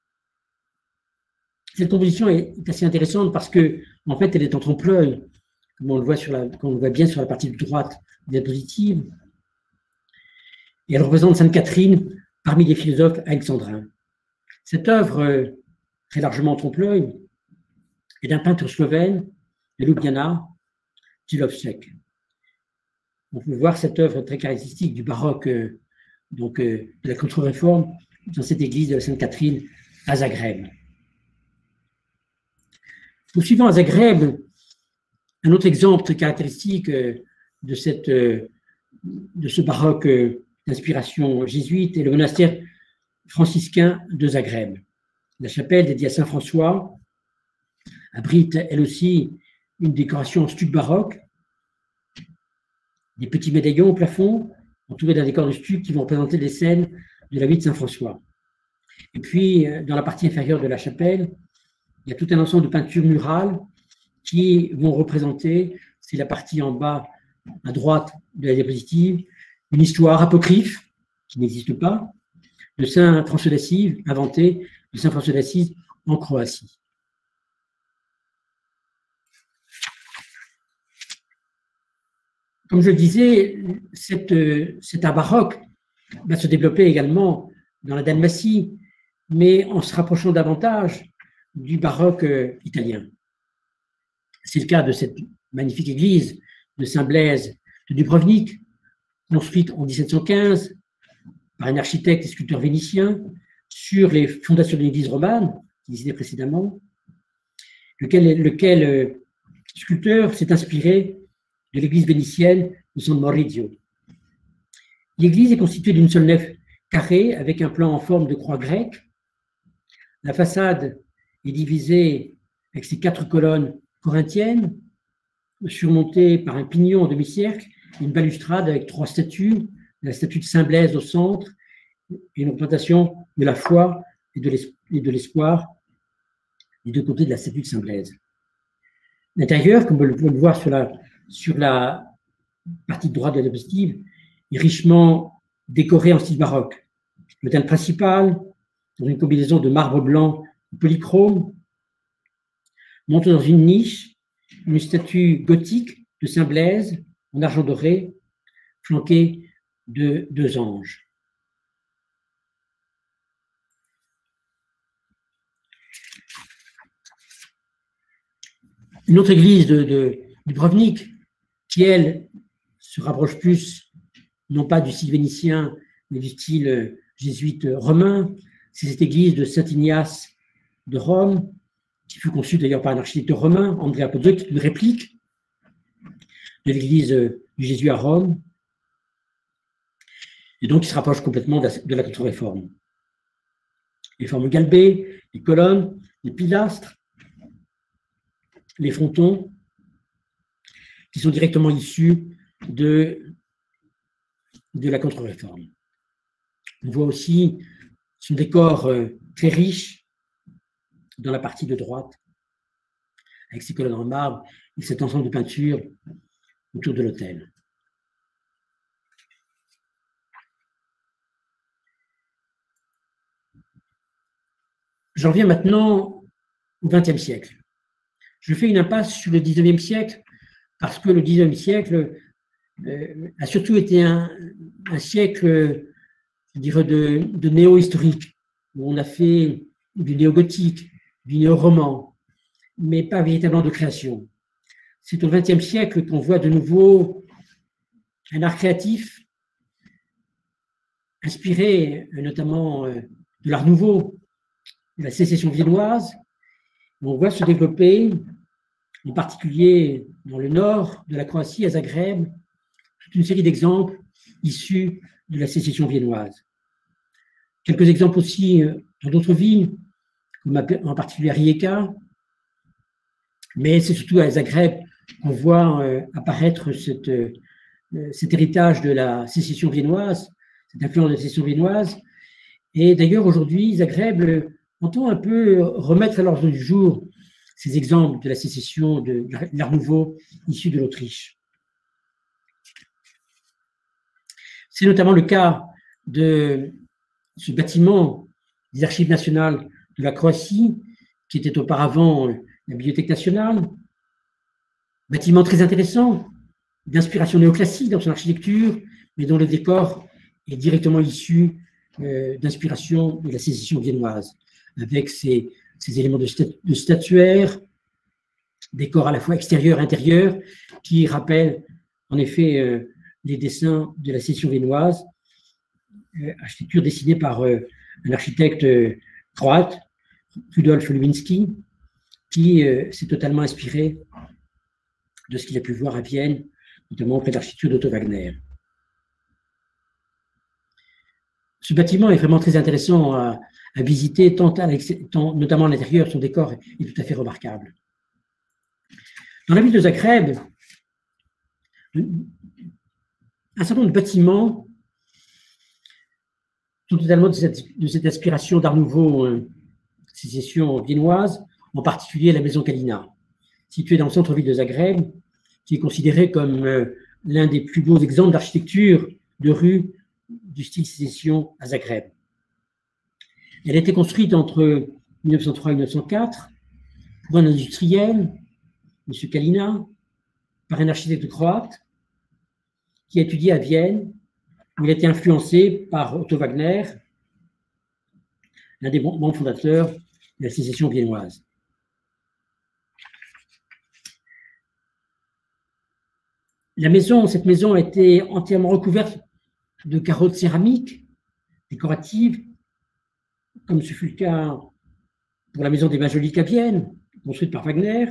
Cette composition est assez intéressante parce que, en fait, elle est en trompe-l'œil, comme on le voit bien sur la partie droite de la diapositive. Et elle représente Sainte Catherine parmi les philosophes alexandrins. Cette œuvre, très largement en trompe-l'œil, est d'un peintre slovène, de Ljubljana, Žilovšek. On peut voir cette œuvre très caractéristique du baroque, de la contre-réforme, dans cette église de la Sainte Catherine à Zagreb. Poursuivant à Zagreb, un autre exemple très caractéristique de ce baroque d'inspiration jésuite est le monastère franciscain de Zagreb. La chapelle dédiée à Saint François abrite elle aussi une décoration en stuc baroque, des petits médaillons au plafond entourés d'un décor de stuc qui vont représenter les scènes de la vie de Saint François. Et puis, dans la partie inférieure de la chapelle, il y a tout un ensemble de peintures murales qui vont représenter, c'est la partie en bas à droite de la diapositive, une histoire apocryphe qui n'existe pas, de Saint François d'Assise, inventé de Saint François d'Assise en Croatie. Comme je le disais, cet art baroque va se développer également dans la Dalmatie, mais en se rapprochant davantage du baroque italien. C'est le cas de cette magnifique église de Saint-Blaise de Dubrovnik, construite en 1715 par un architecte et sculpteur vénitien sur les fondations d'une église romane qui existait précédemment, lequel sculpteur s'est inspiré de l'église vénitienne de San Maurizio. L'église est constituée d'une seule nef carrée avec un plan en forme de croix grecque. La façade est divisée avec ses 4 colonnes corinthiennes, surmontées par un pignon en demi-cercle, une balustrade avec 3 statues, la statue de Saint-Blaise au centre, et une représentation de la foi et de l'espoir des 2 côtés de la statue de Saint-Blaise. L'intérieur, comme vous pouvez le voir sur la partie droite de la diapositive, est richement décoré en style baroque. L'autel principal, dans une combinaison de marbre blanc et polychrome, montre dans une niche une statue gothique de Saint-Blaise en argent doré, flanquée de 2 anges. Une autre église de Dubrovnik, qui, elle, se rapproche plus, non pas du style vénitien, mais du style jésuite romain. C'est cette église de Saint-Ignace de Rome, qui fut conçue d'ailleurs par un architecte romain, Andrea Pozzo, qui est une réplique de l'église du Jésus à Rome, et donc qui se rapproche complètement de la contre-réforme. Les formes galbées, les colonnes, les pilastres, les frontons, qui sont directement issus de la contre-réforme. On voit aussi son décor très riche dans la partie de droite, avec ses colonnes en marbre et cet ensemble de peintures autour de l'autel. J'en viens maintenant au XXe siècle. Je fais une impasse sur le XIXe siècle parce que le XIXe siècle a surtout été un siècle, je dirais, de néo-historique, où on a fait du néo-gothique, du néo-roman, mais pas véritablement de création. C'est au XXe siècle qu'on voit de nouveau un art créatif inspiré notamment de l'art nouveau, de la sécession viennoise. On voit se développer, en particulier dans le nord de la Croatie, à Zagreb, toute une série d'exemples issus de la sécession viennoise. Quelques exemples aussi dans d'autres villes, comme en particulier à Rijeka, mais c'est surtout à Zagreb qu'on voit apparaître cet héritage de la sécession viennoise, cette influence de la sécession viennoise. Et d'ailleurs, aujourd'hui, Zagreb entend un peu remettre à l'ordre du jour ces exemples de la sécession, de l'art nouveau issu de l'Autriche. C'est notamment le cas de ce bâtiment des Archives nationales de la Croatie, qui était auparavant la Bibliothèque nationale. Bâtiment très intéressant, d'inspiration néoclassique dans son architecture, mais dont le décor est directement issu d'inspiration de la sécession viennoise, avec ces éléments de statuaire, décors à la fois extérieur et intérieur, qui rappellent en effet les dessins de la sécession viennoise, architecture dessinée par un architecte croate, Rudolf Lubinski, qui s'est totalement inspiré de ce qu'il a pu voir à Vienne, notamment auprès de l'architecture d'Otto Wagner. Ce bâtiment est vraiment très intéressant à visiter, notamment à l'intérieur, son décor est tout à fait remarquable. Dans la ville de Zagreb, un certain nombre de bâtiments sont totalement de cette inspiration d'art nouveau, sécession viennoise, en particulier la maison Kalina, située dans le centre-ville de Zagreb, qui est considérée comme l'un des plus beaux exemples d'architecture de rue du style sécession à Zagreb. Elle a été construite entre 1903 et 1904 pour un industriel, M. Kalina, par un architecte croate qui a étudié à Vienne, où il a été influencé par Otto Wagner, l'un des membres fondateurs de la sécession viennoise. Cette maison a été entièrement recouverte de carreaux de céramique décorative, comme ce fut le cas pour la maison des Majoliques à Vienne, construite par Wagner.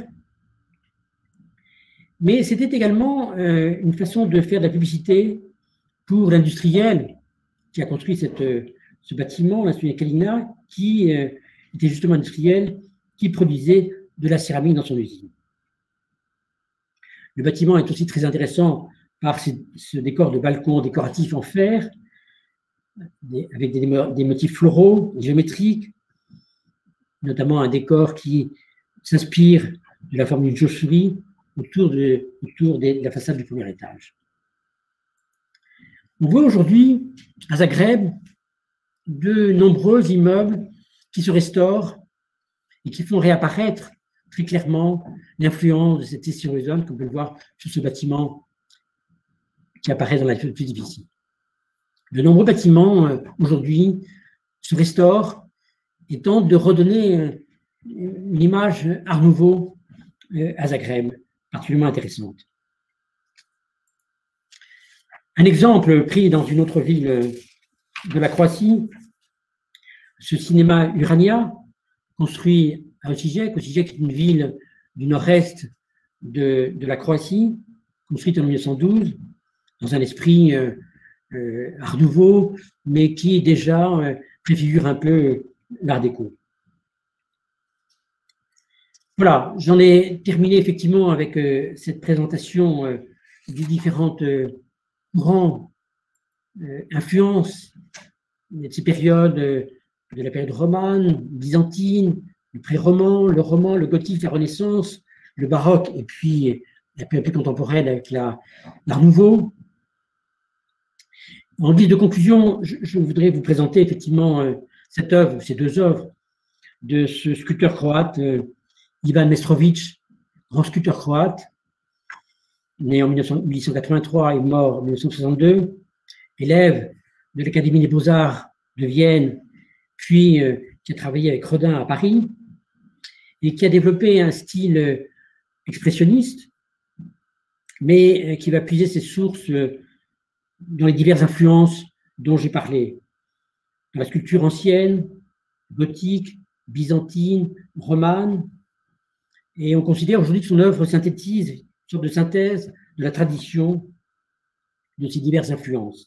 Mais c'était également une façon de faire de la publicité pour l'industriel qui a construit ce bâtiment, l'industriel Kalina, qui était justement industriel, qui produisait de la céramique dans son usine. Le bâtiment est aussi très intéressant par ce décor de balcon décoratif en fer, avec des motifs floraux, géométriques, notamment un décor qui s'inspire de la forme d'une chauve-souris autour de la façade du premier étage. On voit aujourd'hui à Zagreb de nombreux immeubles qui se restaurent et qui font réapparaître très clairement l'influence de cette sécession viennoise, comme on peut le voir sur ce bâtiment qui apparaît dans la plus difficile. De nombreux bâtiments aujourd'hui se restaurent et tentent de redonner une image art nouveau à Zagreb, particulièrement intéressante. Un exemple pris dans une autre ville de la Croatie, ce cinéma Urania, construit à Osijek. Osijek est une ville du nord-est de la Croatie, construite en 1912, dans un esprit art nouveau, mais qui déjà préfigure un peu l'art déco. Voilà, j'en ai terminé effectivement avec cette présentation des différentes courants, influences de ces périodes, de la période romane, byzantine, le pré-roman, le roman, le gothique, la Renaissance, le baroque, et puis la période plus contemporaine avec l'art nouveau. En guise de conclusion, je voudrais vous présenter effectivement cette œuvre, ces deux œuvres, de ce sculpteur croate, Ivan Mestrović, grand sculpteur croate, né en 1883 et mort en 1962, élève de l'Académie des Beaux-Arts de Vienne, puis qui a travaillé avec Rodin à Paris, et qui a développé un style expressionniste, mais qui va puiser ses sources dans les diverses influences dont j'ai parlé, dans la sculpture ancienne, gothique, byzantine, romane, et on considère aujourd'hui que son œuvre synthétise une sorte de synthèse de la tradition de ces diverses influences.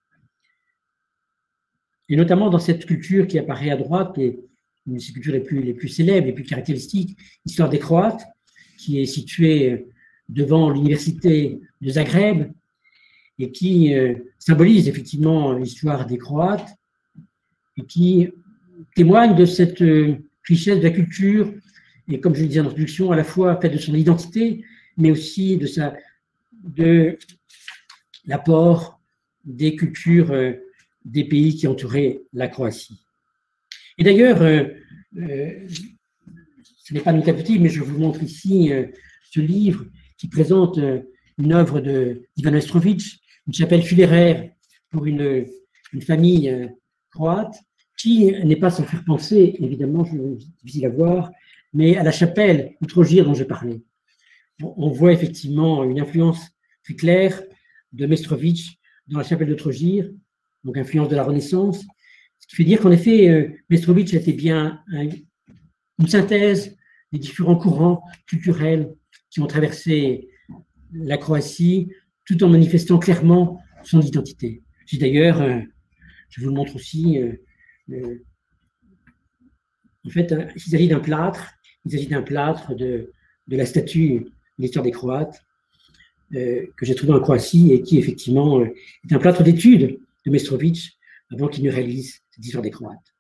Et notamment dans cette sculpture qui apparaît à droite, et une des sculptures les plus célèbres, les plus caractéristiques, Histoire des Croates, qui est située devant l'université de Zagreb, et qui symbolise effectivement l'histoire des Croates, et qui témoigne de cette richesse de la culture, et comme je le disais en introduction, à la fois faite de son identité, mais aussi de l'apport des cultures des pays qui entouraient la Croatie. Et d'ailleurs, ce n'est pas tout à petit, mais je vous montre ici ce livre qui présente une œuvre d'Ivan Mestrović, une chapelle funéraire pour une famille croate, qui n'est pas sans faire penser, évidemment, c'est difficile à voir, mais à la chapelle de Trogir dont je parlais. On voit effectivement une influence très claire de Mestrović dans la chapelle de Trogir, donc influence de la Renaissance, ce qui fait dire qu'en effet, Mestrović était bien une synthèse des différents courants culturels qui ont traversé la Croatie, tout en manifestant clairement son identité. J'ai d'ailleurs, je vous le montre aussi, en fait, il s'agit d'un plâtre, de la statue de l'histoire des Croates, que j'ai trouvé en Croatie et qui, effectivement, est un plâtre d'étude de Mestrović avant qu'il ne réalise cette histoire des Croates.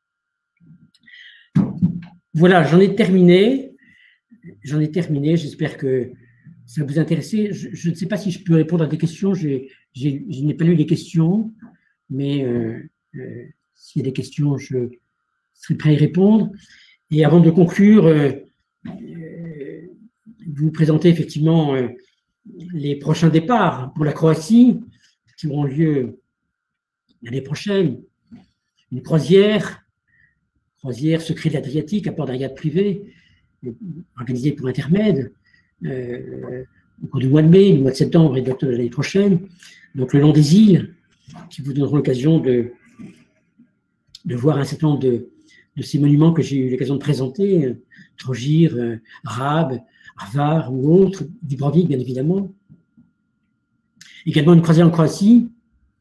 Voilà, j'en ai terminé. J'espère que ça vous a intéressé. Je ne sais pas si je peux répondre à des questions. Je n'ai pas lu les questions, mais s'il y a des questions, je serai prêt à y répondre. Et avant de conclure, vous présenter effectivement les prochains départs pour la Croatie qui auront lieu l'année prochaine. Une croisière secret de l'Adriatique à port d'Ariade privé, organisée pour Intermed, au cours du mois de mai, du mois de septembre et d'octobre de l'année prochaine, donc le long des îles, qui vous donneront l'occasion de voir un certain nombre de ces monuments que j'ai eu l'occasion de présenter, Trogir, Rab, Arvar ou autres, Dubrovnik bien évidemment. Également une croisière en Croatie,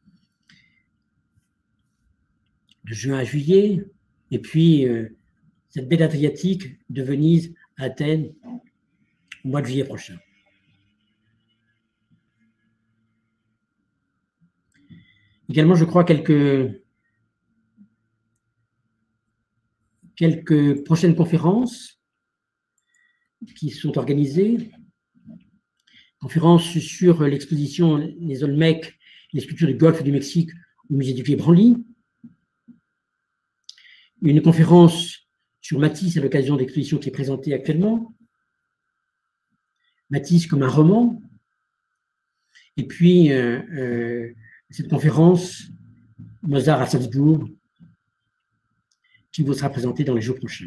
de juin à juillet, et puis cette baie d'Adriatique de Venise à Athènes au mois de juillet prochain. Également, je crois, quelques prochaines conférences qui sont organisées. Conférence sur l'exposition Les Olmecs, les sculptures du Golfe du Mexique au musée du Quai Branly. Une conférence sur Matisse à l'occasion de l'exposition qui est présentée actuellement. Matisse comme un roman. Et puis, cette conférence, Mozart à Salzbourg, qui vous sera présentée dans les jours prochains.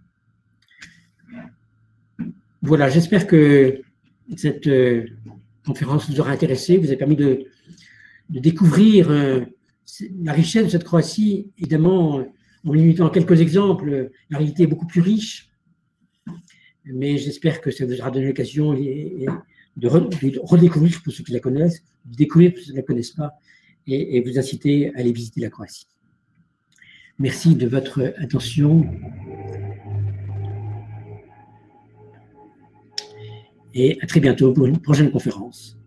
Voilà, j'espère que cette conférence vous aura intéressé, vous a permis de découvrir la richesse de cette Croatie, évidemment, en limitant quelques exemples, la réalité est beaucoup plus riche, mais j'espère que ça vous aura donné l'occasion de redécouvrir pour ceux qui la connaissent, de découvrir pour ceux qui ne la connaissent pas, et vous inciter à aller visiter la Croatie. Merci de votre attention. Et à très bientôt pour une prochaine conférence.